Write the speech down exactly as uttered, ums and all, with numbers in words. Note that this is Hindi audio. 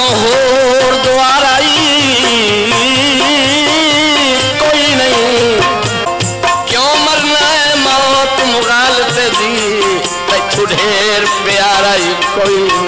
होर द्वाराई कोई नहीं, क्यों मरना है मौत मुगालते दी, तैथू ढेर प्यारा ही कोई